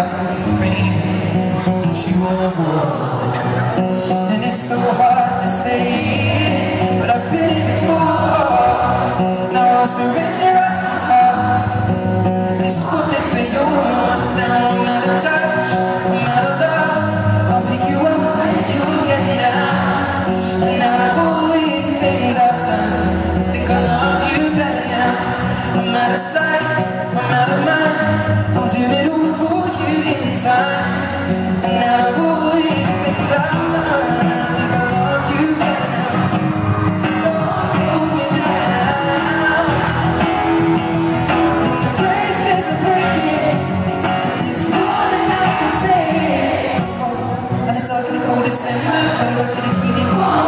I'm framing into a wall. And it's so hard to say, but I've been it before. Now I'll surrender up my heart and swap it for yours. Now I'm out of touch, I'm out of love. I'll pick you up when you get down. And out of all these things I've done, I think I love you better now. I'm out of sight, I'm out of mind. I'll do it all for you in time. And out of all these things I've done, I think I love you better now. Don't hold me down. And the braces are breaking, it's more than I can take. I just like the cold December, when I go to the heating wall.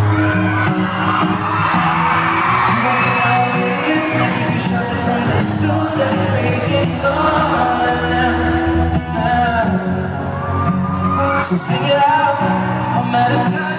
You won't get out of it, I keep you sheltered from the storm that's raging on now. So sing it out, I'm out of time.